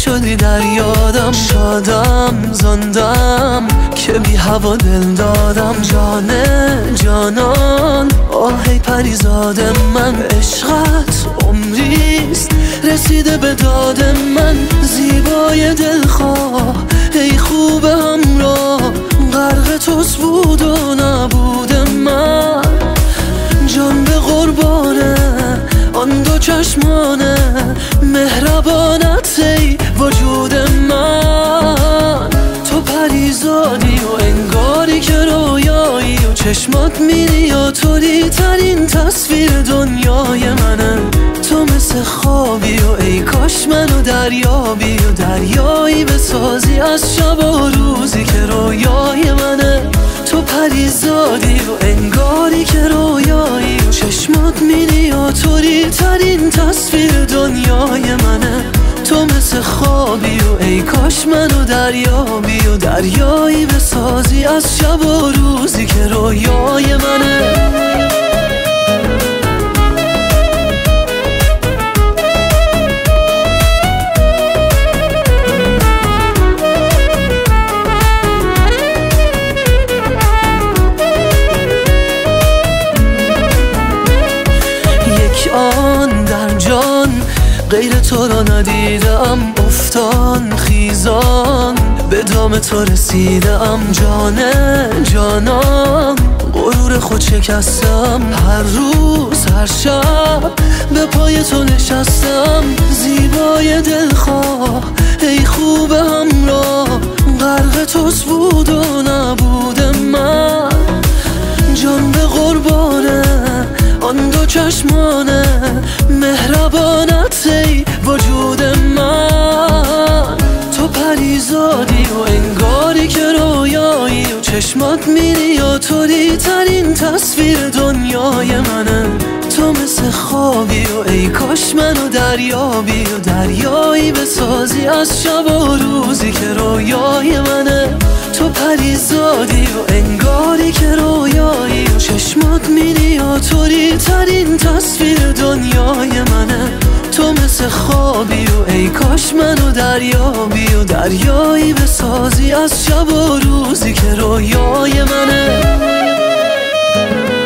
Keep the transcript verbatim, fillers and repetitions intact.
شدی در یادم. شادم زندم که بی هوا دل دادم. جانه جانان آهی پریزاد من. عشقت عمریست رسیده به داد من. زیبای دلخواه ای خوب همراه، غرق توست بود و نبود من. جان به قربانه آن دو چشمانه، مهربانت ای وجود من. تو پریزادی و انگاری که رویایی و چشمات میری و طوری ترین تصویر دنیای منه. تو مثل خوابی و ای کاش منو دریابی و دریایی بسازی از شب و روزی که رویای منه. تو پریزادی و انگاری که رویایی و چشمات میری و طوری ترین تصویر دنیای منه. تو مثل خوابی و ای کاش منو دریابی و دریایی بسازی از شب و روزی که رویای منه. آن در جان غیر تو را ندیدم. افتان خیزان به دام تو رسیدم. جانه جانان غرور خود شکستم. هر روز هر شب به پای تو نشستم. زیبای دلخواه ای خوب همراه، غرق توست بود و نبود من. جان به قربانه آن دو چشمانه، مهربانت ای وجود من. تو پریزادی و انگاری که رویایی و چشمات میری و طوری ترین تصویر دنیای منه. تو مثل خوابی و ای کاش منو دریابی و دریایی بسازی از شب و روزی که رویای منه. تو پریزادی و انگاری که رویایی و چشمات میری و طوری ترین تصویر دنیای منه. تو مثل خوابی و ای کاش منو دریابی و دریایی بسازی از شب و روزی که رویای منه.